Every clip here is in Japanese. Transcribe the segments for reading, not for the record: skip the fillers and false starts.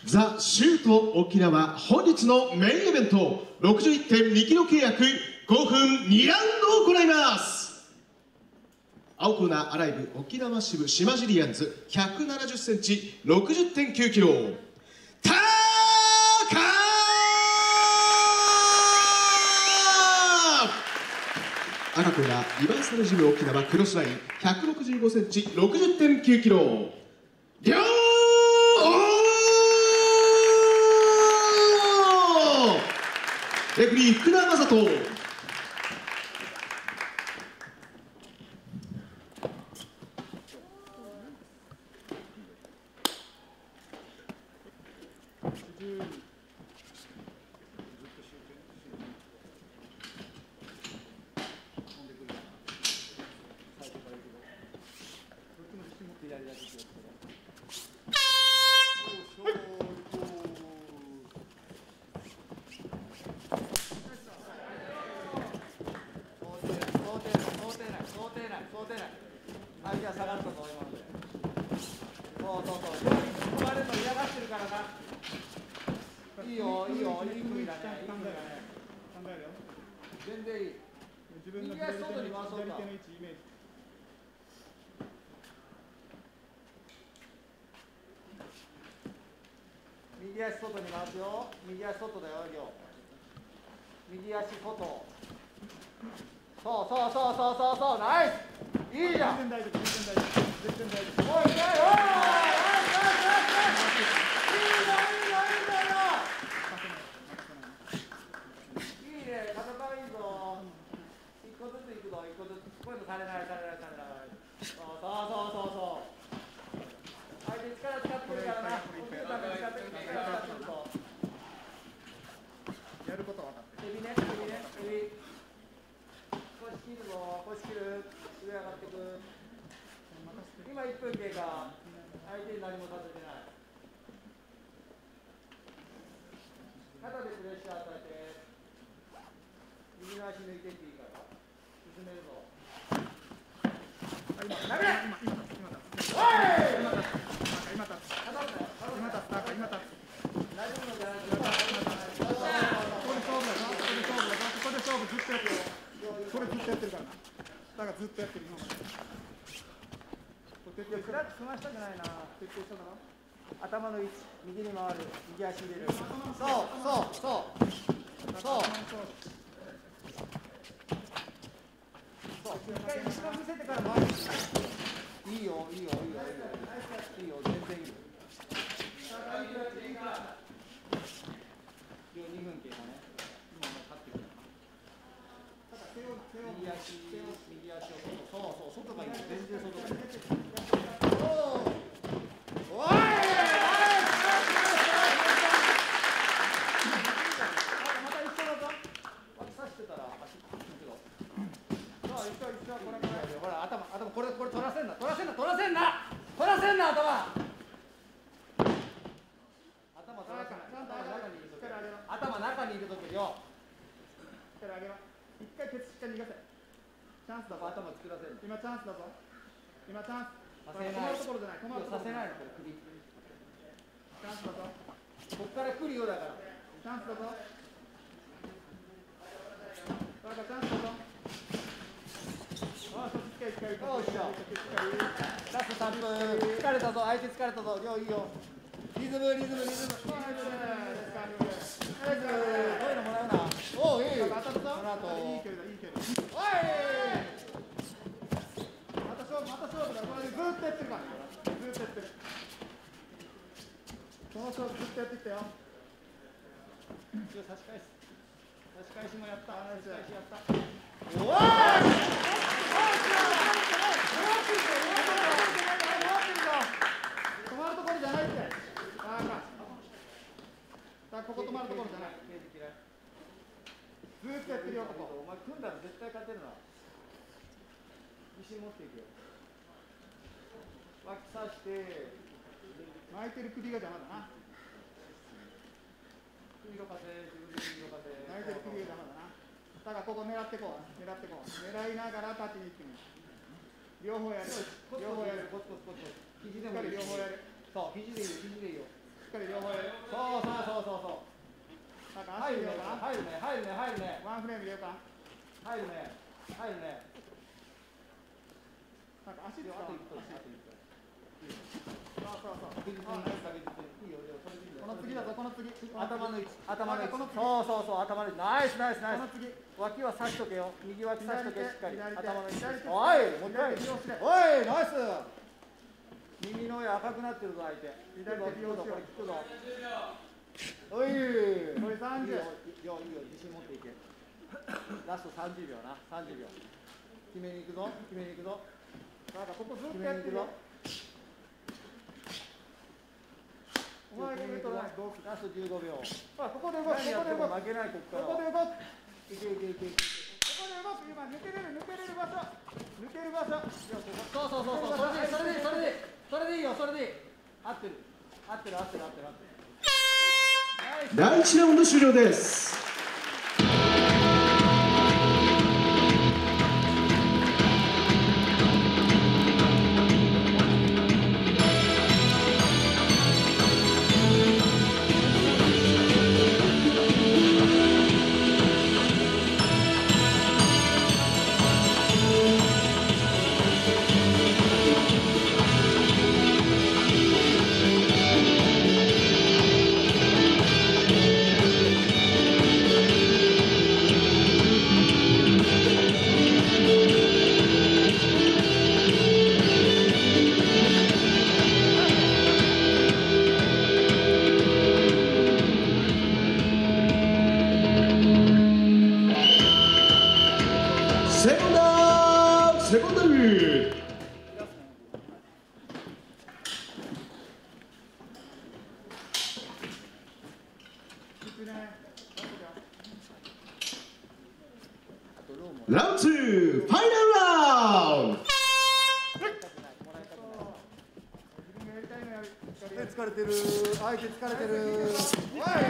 ザ・シュート沖縄本日のメインイベント 61.2 キロ契約5分2ラウンドを行います。青コーナーアライブ沖縄支部島ジリアンズ170センチ 60.9 キロタ赤コーナーユニバーサルジム沖縄クロスライン165センチ 60.9 キロ両レフェリー福田正人。 相手は下がったと思います。そうそうそう。止まれるの嫌がってるからな。いいよ、いいよ、いい組だね。いい組だね。全然いい。右足外に回そうか。右足外に回すよ。右足外だよ、右足外。そうそうそうそうそうそう、ナイス。いいじゃん。全然大丈夫、全然大丈夫、全然大丈夫。おい、おい、おい、いいよ、いいね、戦いいぞ。一個ずついくぞ、一個ずつ。こういうのされない、されない、されない。そうそうそうそう。相手力使ってるからな。お父さんが使ってるから使ってるぞ。 やること分かってる。 エビね、エビね、エビ。腰切るぞ、腰切る。上上がってく。今1分経過。相手に何もさせてない。肩でプレッシャー与えて。右の足抜いていっていいから。進めるぞ。 今ずっとやってる今まで。 クラッチ踏ましたくないな。徹底しただろ。頭の位置、右に回る、右足入れる。そうそうそうそう。一回後ろ見せてから回る。いいよいいよいいよいいよいいよ、全然いいよ。2分経過ね。今もう立ってくる。右足をそうそう、外がいい。全然外がいい。おい！また一緒だぞ。脇刺してたら足くるけど。さあ、一緒これから。ほら、頭これ取らせんな。頭。頭取らせんな。頭中にいるときよ。 力上げろ。一回ケツしっかり逃がせ。チャンスだぞ。 頭作らせる。 今チャンスだぞ。今チャンス。 させない。 止まるところじゃない。止まるところ。 させないのこれ首。チャンスだぞ。 こっから来るよだから。 チャンスだぞ。バカチャンスだぞ。ああ、そっち一回。 よっしゃ。ラスト3分。疲れたぞ。相手疲れたぞ。いいよ。リズム。こういうのもらうな。おお、いい。その後。 いい距離だ、いい距離。 おい。 また勝負だ。これずっとやってるから。ずっとやってる。この勝負ずっとやってきたよ。 差し返しもやった。差し返しやった。おい。 止まるところじゃないって。ここ止まるところじゃない。ずっとやってるよ、ここ。 お前組んだら絶対勝てるな。自信持っていくよ。脇刺して。 巻いてる首が邪魔だな。 首動かせ、自分で首動かせ。 巻いてる首が邪魔だな。だからここ狙ってこう。狙いながら立ちに行ってみる。両方やる。 両方やる。コツ。肘でもいい。 両方やる。 そう、肘でいいよ。 っかり両方やる。そうそうそうそうそう。なんか足入れようかな。 入るね入るね入るねワンフレーム入れようか。 入るね入るね。 なんか足使う。 あと一分そうそうそう。 確実にいいよそれでいいよ。 この次だぞ、この次。 頭の位置頭の位置。 この次。 そうそうそう頭の位置。ナイスナイスナイこの次。 ス。脇は刺しとけよ。右脇刺しとけしっかり。 左手頭の位置。 左手おいもう一回。 左手利用しておいナイス。耳の上赤くなってるぞ相手。 左手利用しよう。 これ効くぞ。おい。 これ30。 いいよ自信持っていけ。ラスト30秒な30秒。決めに行くぞ決めに行くぞ。 なんかここずっ決とやってるよ。 めに行くぞ。 お前が上取らない。どうする。 ラスト15秒。 ほら、ここで動く。ここ何やってで動く。 も負けないここから。 ここで動く。 いけいけいけいけ。 ここで動く。今抜けれる場所。抜ける場所。 そうそれでいいよそれでいい。合ってる合ってる合ってる合ってる合ってる。 第1ラウンド終了です。セコンドルラウンド2ファイナルラウンド。 疲れてる相手疲れてる。おいナイスマーク。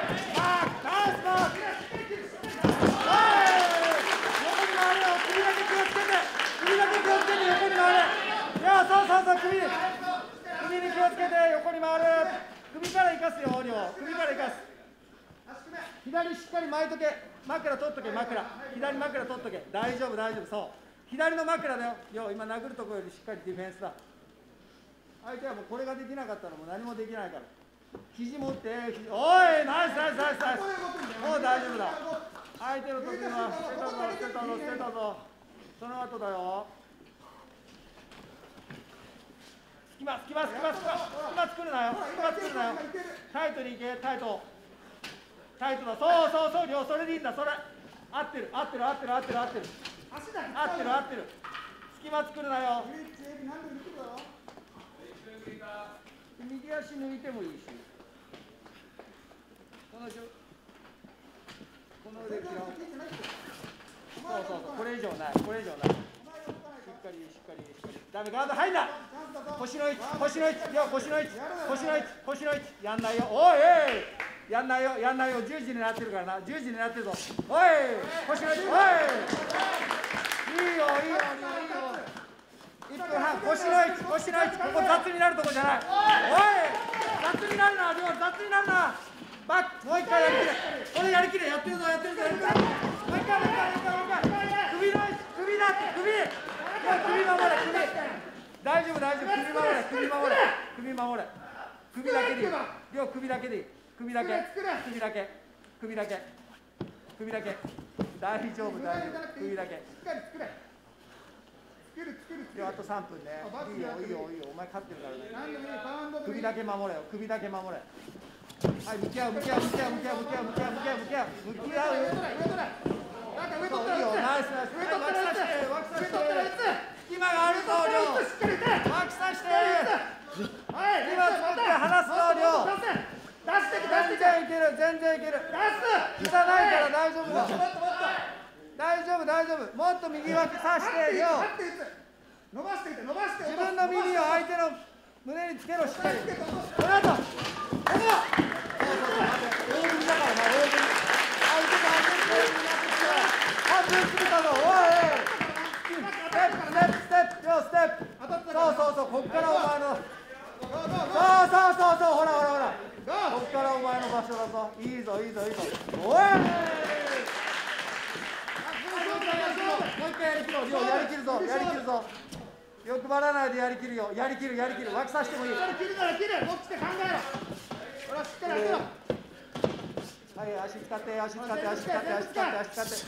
首に気をつけて横に回る。首から生かすよ、首から生かす。左しっかり巻いとけ。枕取っとけ、枕。左枕取っとけ。大丈夫、大丈夫、そう。左の枕だよ。今殴るところよりしっかりディフェンスだ。相手はもうこれができなかったらもう何もできないから。肘持って、おい、ナイス、ナイス、ナイス、ナイス。もう大丈夫だ。相手の得意は捨てたぞ。その後だよ。隙間作るなよ。タイトに行け、タイトだ。そう、それでいいんだ、それ。合ってる。隙間作るなよ。右足抜いてもいいし。この腕切ろう。そう、これ以上ない。しっかり。ダメ、ガード入んな。腰の位置。やんないよ。おい、やんないよ。10時になってるからな。10時になってるぞ。おい、腰の位置。おい。いいよ。1分半。腰の位置。ここ雑になるとこじゃない。おい、雑になるな。バック。もう一回やりきれ。これやりきれ。やってるぞ。もう一回。首の位置。首だって。首守れ。大丈夫。首守れ。首だけでいい。両首だけでいい。首だけ。大丈夫。首だけ。あと3分ね。いいよ。お前勝ってるからね。首だけ守れよ。はい、向き合う。ナイス。隙間があるぞ、両。脇さして。今作って離すぞ、両。全然いける。膝ないから大丈夫だ。大丈夫。もっと右脇さして、両。 伸ばして。 自分の耳を相手の胸につけろ、しっかり。この後。半分過ぎたぞ。おい。ステップ。そう、こっからお前の。そう、ほら。 おいもう一回やりきろう。やりきるぞ。欲張らないでやりきるよ。やりきる。脇さしてもいい。 切るなら切る。こっちで考えろ。ほらしっかり当てろ。 はい、足使って。 全部使え。 足使って。 足使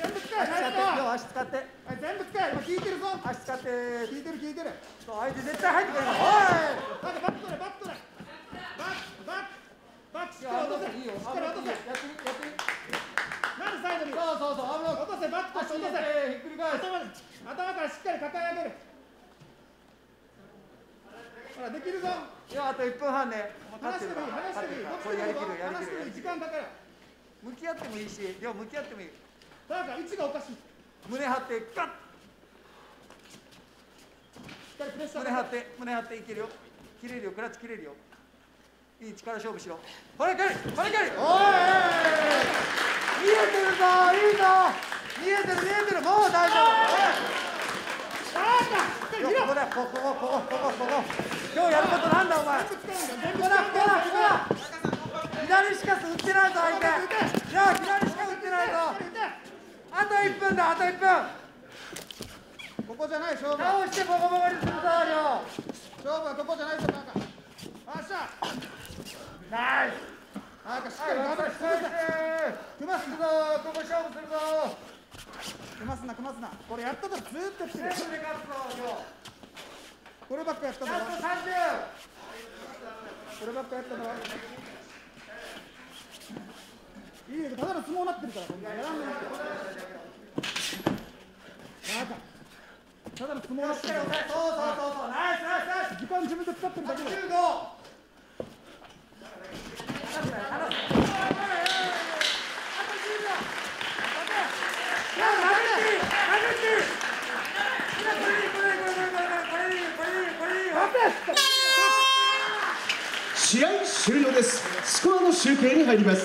って。はい、全部使え。今聞いてるぞ。 足使って。 聞いてる。 そう、相手絶対入ってくれる。おい。 なんかバットで。バッしっかり落とせ。 いいよ。 しっかり落とせ。 やってみ。 なんでサイドに。 そう。危なく。 落とせ。バットして落とせ。 ひっくり返す。 頭からしっかり抱え上げる。ほらできるぞ。 いや、あと1分半ね。 話してもいい。 これやりきる。 話してもいい。時間かかる。 向き合ってもいいし、向き合ってもいい。 だから位置がおかしい。 胸張ってガッ。 しっかりプレッシャー。 胸張っていけるよ。切れるよ。クラッチ切れるよ。いい力勝負しろ。これかり。おい。見えてるぞ。いいぞ。見えてる。もう大丈夫。ここだ。ここ。今日やることなんだお前。こら。左しか打ってないぞ相手。いや左しか打ってないぞ。あと1分だ。 ここじゃない勝負。 倒してボコボコにするぞよ。 勝負はここじゃないぞなんか。あっしゃ。 ナイス。 なんかしっかりガードして組ますぞ。 ここ勝負するぞ。 組ますな。これやったとずーっとやってる。 全部で勝つぞよ。 こればっかやっただろ。 ラスト30。 こればっかやっただろ。いいよ、ただの相撲になってるから、こんなやらんのよ。ただの相撲になってる。 そう。ナイス。 時間自分で使ってるだけだよ。 15。 試合終了です。スコアの集計に入ります。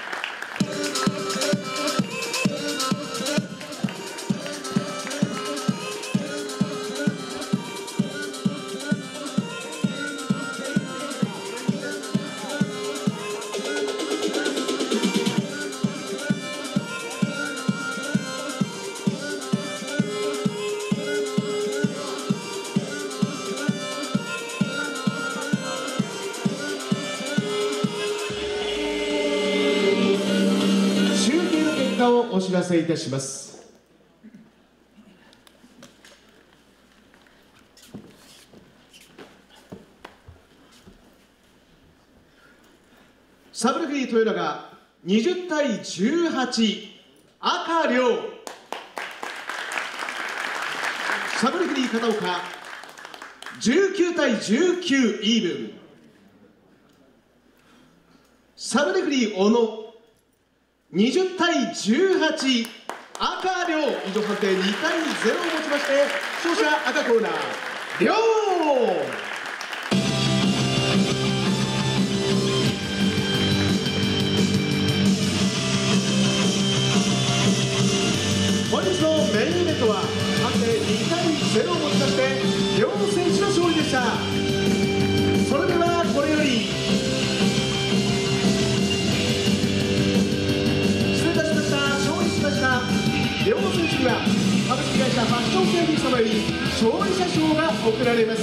をお知らせいたします。サブレフリー豊永20対18赤亮、サブレフリー片岡19対19イーブン、サブレフリー小野20対18赤亮、以上判定2対0をもちまして勝者赤コーナー亮。本日のメインイベントは判定2対0をもちまして両選手の勝利でした。それではこれより両選手には株式会社ファッション整備様より勝利者賞が贈られます。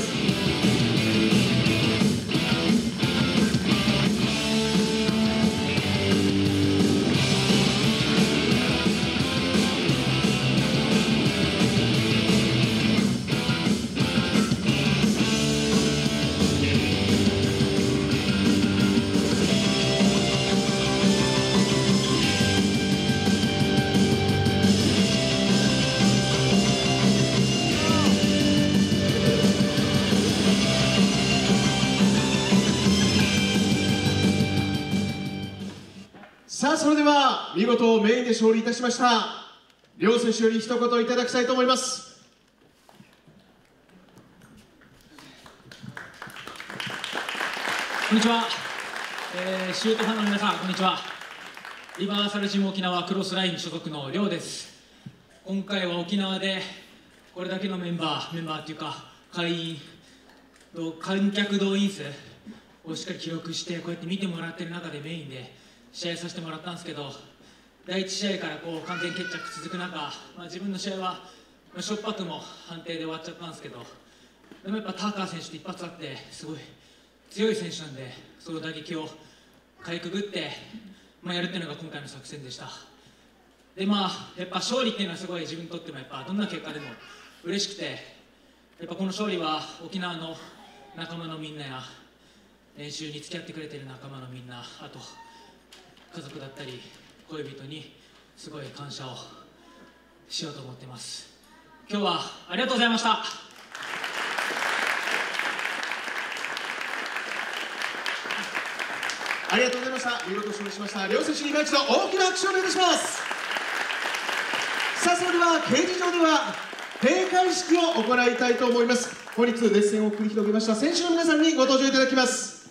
さあ、それでは見事メインで勝利いたしました両選手より一言いただきたいと思います。 こんにちは、シュートファンの皆さんこんにちは。リバーサルジム沖縄クロスライン所属の亮です。今回は沖縄でこれだけのメンバーっていうか会員観客動員数をしっかり記録してこうやって見てもらってる中でメインで試合させてもらったんですけど、 第1試合から完全決着続く中、自分の試合はしょっぱくも判定で終わっちゃったんですけど、でもやっぱターカー選手と一発あってすごい強い選手なんで、その打撃をかいくぐって、やるっていうのが今回の作戦でした。でやっぱ勝利っていうのはすごい自分にとってもやっぱどんな結果でも嬉しくて、やっぱこの勝利は沖縄の仲間のみんなや練習に付き合ってくれてる仲間のみんな、あと家族だったり恋人にすごい感謝をしようと思ってます。今日はありがとうございました。 ありがとうございました。見事勝利しました両選手に今一度大きな拍手をお願いします。さあ、それでは掲示場では閉会式を行いたいと思います。本日熱戦を繰り広げました選手の皆さんにご登場いただきます。